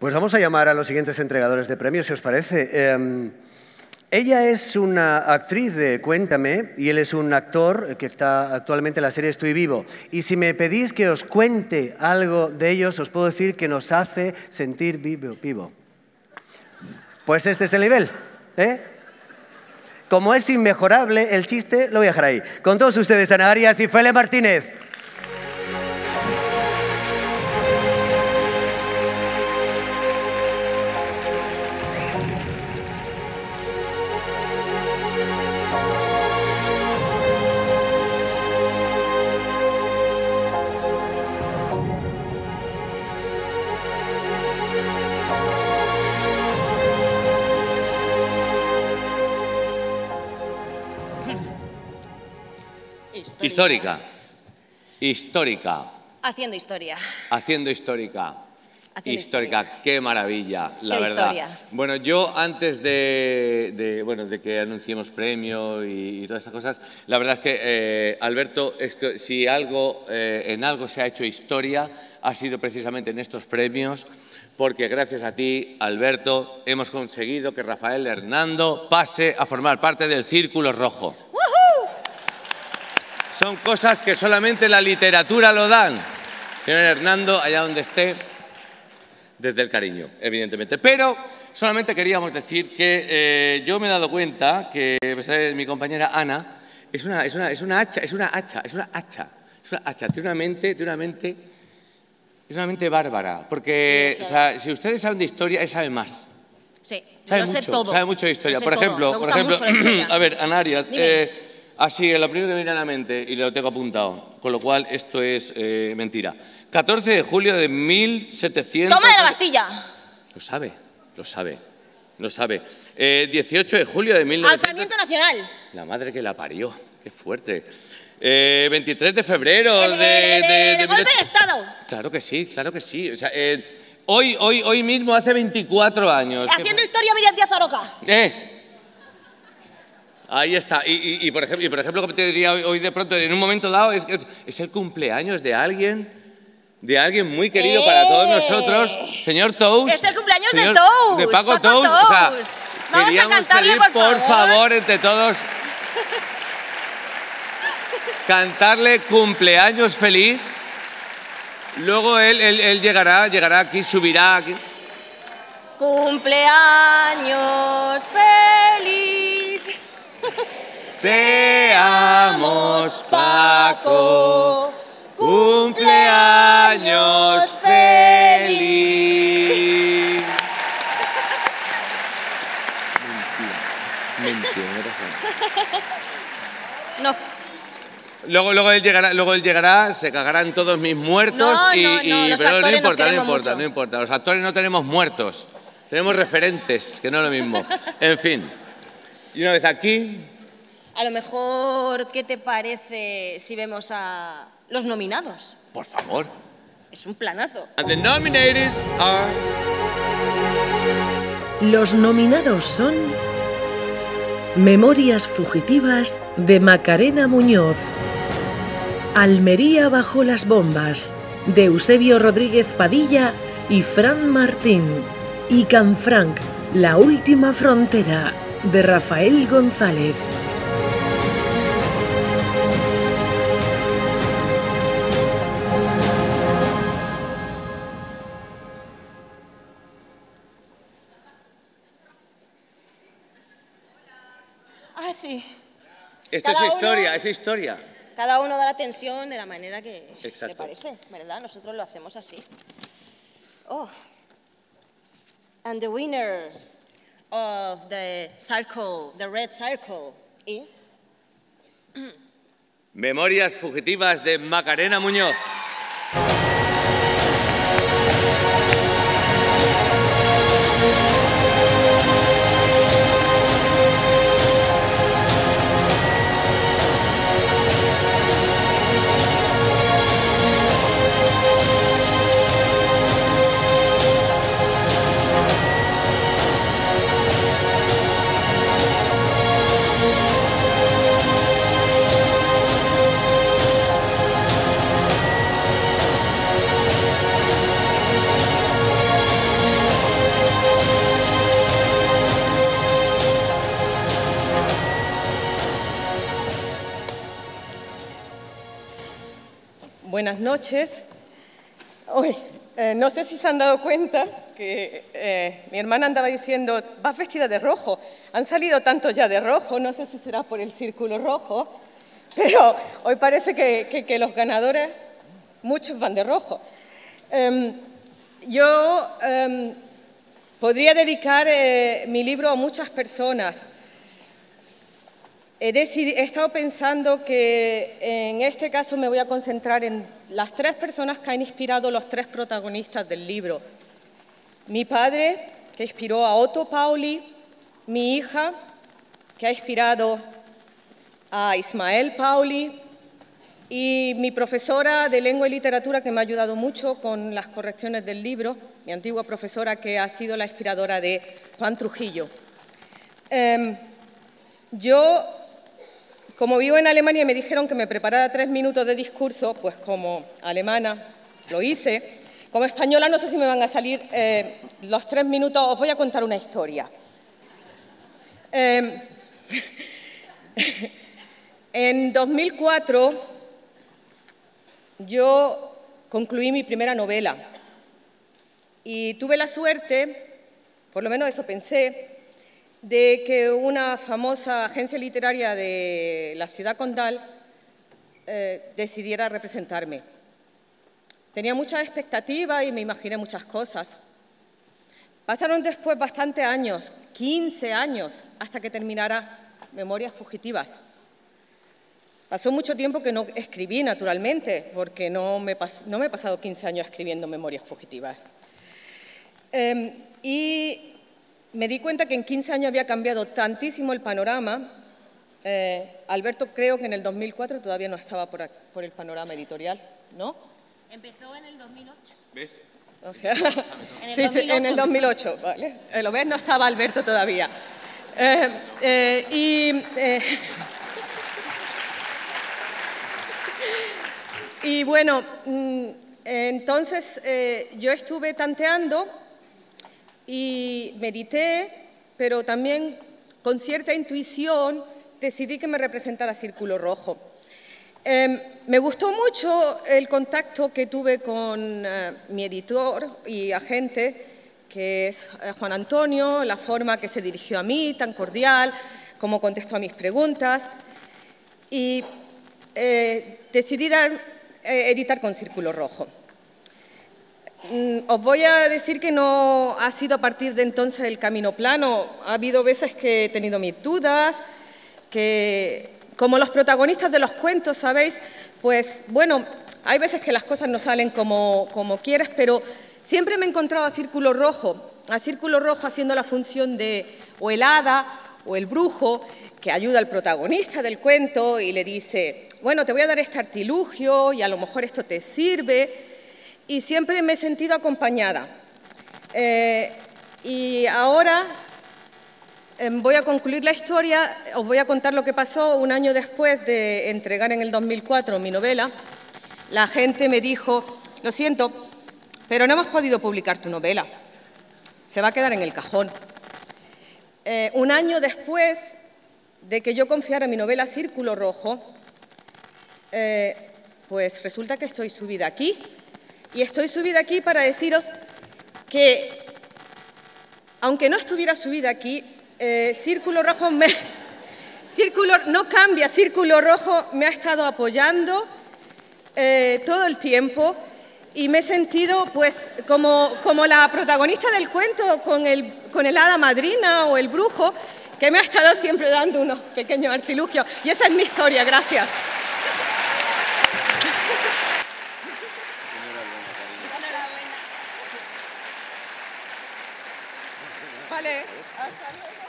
Pues vamos a llamar a los siguientes entregadores de premios, si os parece. Ella es una actriz de Cuéntame y él es un actor que está actualmente en la serie Estoy Vivo. Y si me pedís que os cuente algo de ellos, os puedo decir que nos hace sentir vivo. Pues este es el nivel, ¿eh? Como es inmejorable el chiste, lo voy a dejar ahí. Con todos ustedes, Ana Arias y Fele Martínez. Histórica. Histórica. Haciendo historia. Haciendo histórica. Haciendo histórica. historia. Qué maravilla, la Qué verdad. historia. Bueno, yo antes de que anunciemos premio y todas estas cosas, la verdad es que, Alberto, es que si algo, en algo se ha hecho historia, ha sido precisamente en estos premios, porque gracias a ti, Alberto, hemos conseguido que Rafael Hernando pase a formar parte del Círculo Rojo. Son cosas que solamente la literatura lo dan. Señor Hernando, allá donde esté, desde el cariño, evidentemente. Pero solamente queríamos decir que yo me he dado cuenta que mi compañera Ana es una hacha. Tiene una mente bárbara. Porque o sea, si ustedes saben de historia, él sabe más. Sí, Sabe mucho de historia. Por ejemplo, a ver, Ana Arias, así, lo primero que me viene a la mente, y lo tengo apuntado, con lo cual esto es mentira. 14 de julio de 1700... ¡Toma de la Bastilla! Lo sabe. 18 de julio de 1900... ¡Alzamiento nacional! La madre que la parió, qué fuerte. 23 de febrero ¡El golpe de Estado! Claro que sí. O sea, hoy mismo, hace 24 años... Haciendo historia, Miriam Díaz Aroca. Ahí está. Y por ejemplo, como te diría hoy de pronto, en un momento dado, es el cumpleaños de alguien muy querido para todos nosotros, señor Tous. Es el cumpleaños de Tous. De Paco Tous. O sea, vamos a cantarle, pedir, por favor, entre todos, cantarle cumpleaños feliz. Luego él llegará aquí, subirá aquí. Cumpleaños feliz. Seamos Paco, cumpleaños feliz. Mentira. No. Luego él llegará, se cagarán todos mis muertos pero no importa. Los actores no tenemos muertos, tenemos referentes, que no es lo mismo. En fin. Y una vez aquí... A lo mejor, ¿qué te parece si vemos a los nominados? Por favor. Es un planazo. And the nominees are... Los nominados son... Memorias fugitivas de Macarena Muñoz. Almería bajo las bombas, de Eusebio Rodríguez Padilla y Fran Martín. Y Canfranc, la última frontera, de Rafael González. Sí. Esto es historia. Cada uno da la tensión de la manera que Exacto. le parece, ¿verdad? Nosotros lo hacemos así. Oh. And the winner of the red circle is... Memorias fugitivas de Macarena Muñoz. buenas noches. Hoy, no sé si se han dado cuenta que mi hermana andaba diciendo, vas vestida de rojo. Han salido tantos ya de rojo, no sé si será por el círculo rojo, pero hoy parece que los ganadores, muchos van de rojo. Yo podría dedicar mi libro a muchas personas. He estado pensando que en este caso me voy a concentrar en las 3 personas que han inspirado los 3 protagonistas del libro. Mi padre, que inspiró a Otto Pauli, mi hija, que ha inspirado a Ismael Pauli, y mi profesora de lengua y literatura, que me ha ayudado mucho con las correcciones del libro, mi antigua profesora, que ha sido la inspiradora de Juan Trujillo. Yo, como vivo en Alemania y me dijeron que me preparara 3 minutos de discurso, pues como alemana lo hice. Como española no sé si me van a salir los 3 minutos, os voy a contar una historia. En 2004 yo concluí mi primera novela y tuve la suerte, por lo menos eso pensé, de que una famosa agencia literaria de la ciudad condal decidiera representarme. Tenía muchas expectativas y me imaginé muchas cosas. Pasaron después bastantes años, 15 años, hasta que terminara Memorias fugitivas. Pasó mucho tiempo que no escribí, naturalmente, porque no me he pasado 15 años escribiendo Memorias fugitivas. Y me di cuenta que en 15 años había cambiado tantísimo el panorama. Alberto, creo que en el 2004 todavía no estaba por el panorama editorial, ¿no? Empezó en el 2008. ¿Ves? O sea, en el 2008, ¿vale? Lo ves, no estaba Alberto todavía. Y bueno, entonces yo estuve tanteando y medité, pero también con cierta intuición decidí que me representara Círculo Rojo. Me gustó mucho el contacto que tuve con mi editor y agente, que es Juan Antonio, la forma que se dirigió a mí, tan cordial, cómo contestó a mis preguntas. Y decidí editar con Círculo Rojo. Os voy a decir que no ha sido a partir de entonces el camino plano. Ha habido veces que he tenido mis dudas, que como los protagonistas de los cuentos, ¿sabéis? Pues bueno, hay veces que las cosas no salen como quieres, pero siempre me he encontrado a Círculo Rojo haciendo la función de o el hada o el brujo, que ayuda al protagonista del cuento y le dice, bueno, te voy a dar este artilugio y a lo mejor esto te sirve. Y siempre me he sentido acompañada. Y ahora voy a concluir la historia, os voy a contar lo que pasó un año después de entregar en el 2004 mi novela. La gente me dijo, lo siento, pero no hemos podido publicar tu novela. Se va a quedar en el cajón. Un año después de que yo confiara mi novela Círculo Rojo, pues resulta que estoy subida aquí. Y estoy subida aquí para deciros que, aunque no estuviera subida aquí, Círculo Rojo no cambia, Círculo Rojo me ha estado apoyando todo el tiempo y me he sentido pues como la protagonista del cuento con el hada madrina o el brujo, que me ha estado siempre dando unos pequeños artilugios. Y esa es mi historia. Gracias. Vale, hasta luego.